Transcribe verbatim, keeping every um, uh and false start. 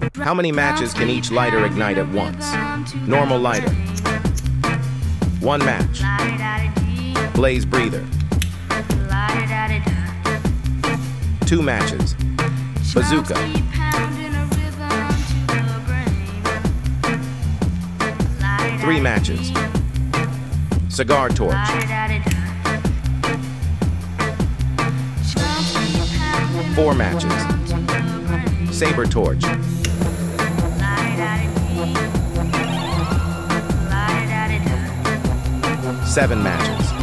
How many matches can each lighter ignite at once? Normal lighter. One match. Blaze breather. Two matches. Bazooka. Three matches. Cigar torch. Four matches. Saber torch. Seven matches.